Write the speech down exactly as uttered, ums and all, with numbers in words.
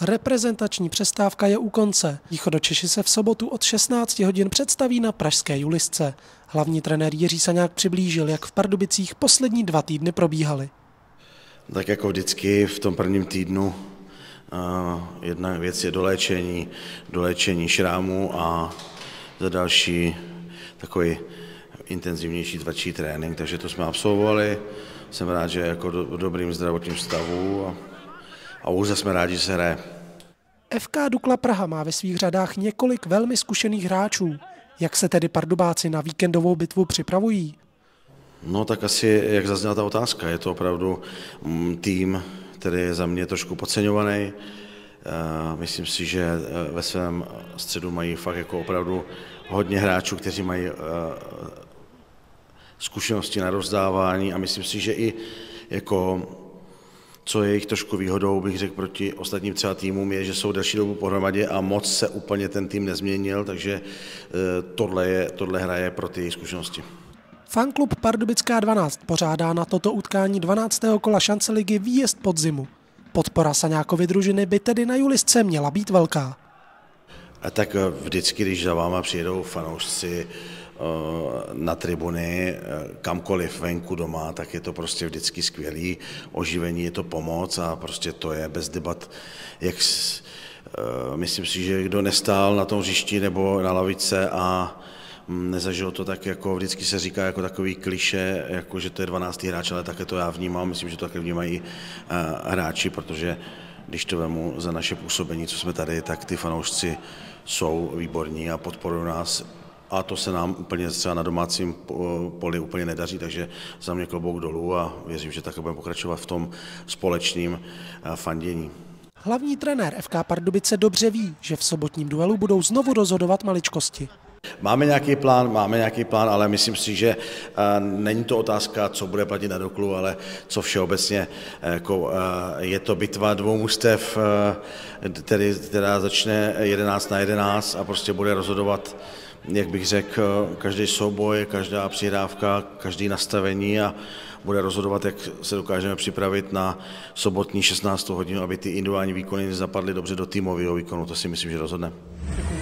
Reprezentační přestávka je u konce. Východočeši se v sobotu od šestnácti hodin představí na pražské Julisce. Hlavní trenér Jiří Saňák přiblížil, jak v Pardubicích poslední dva týdny probíhaly. Tak jako vždycky v tom prvním týdnu jedna věc je doléčení, doléčení šrámu a za další takový intenzivnější tvrdší trénink, takže to jsme absolvovali. Jsem rád, že jako v dobrým zdravotním stavu a, a už jsme rádi, že se hraje. F K Dukla Praha má ve svých řadách několik velmi zkušených hráčů. Jak se tedy Pardubáci na víkendovou bitvu připravují? No tak asi, jak zazněla ta otázka, je to opravdu tým, který je za mě trošku podceňovaný. Myslím si, že ve svém středu mají fakt jako opravdu hodně hráčů, kteří mají zkušenosti na rozdávání a myslím si, že i jako co je jejich trošku výhodou, bych řekl, proti ostatním třeba týmům, je, že jsou delší dobu pohromadě a moc se úplně ten tým nezměnil, takže tohle, je, tohle hraje pro ty zkušenosti. Fanklub Pardubická dvanáct pořádá na toto utkání dvanáctého kola šance ligy výjezd podzimu. Podpora Saňákovy družiny by tedy na Julisce měla být velká. A tak vždycky, když za váma přijedou fanoušci na tribuny, kamkoliv venku doma, tak je to prostě vždycky skvělý oživení, je to pomoc a prostě to je bez debat, jak myslím si, že kdo nestál na tom hřišti nebo na lavice a nezažil to, tak jako vždycky se říká jako takový klišé, jako že to je dvanáctý hráč, ale také to já vnímám, myslím, že to také vnímají hráči, protože když to vemu za naše působení, co jsme tady, tak ty fanoušci jsou výborní a podporují nás. A to se nám úplně třeba na domácím poli úplně nedaří, takže za mě klobouk dolů a věřím, že také budeme pokračovat v tom společném fandění. Hlavní trenér F K Pardubice dobře ví, že v sobotním duelu budou znovu rozhodovat maličkosti. Máme nějaký plán, máme nějaký plán, ale myslím si, že není to otázka, co bude platit na Duklu, ale co všeobecně, jako je to bitva dvou mužstev, tedy, která začne jedenáct na jedenáct a prostě bude rozhodovat, jak bych řekl, každý souboj, každá přihrávka, každý nastavení a bude rozhodovat, jak se dokážeme připravit na sobotní šestnáctou hodinu, aby ty individuální výkony zapadly dobře do týmového výkonu. To si myslím, že rozhodne.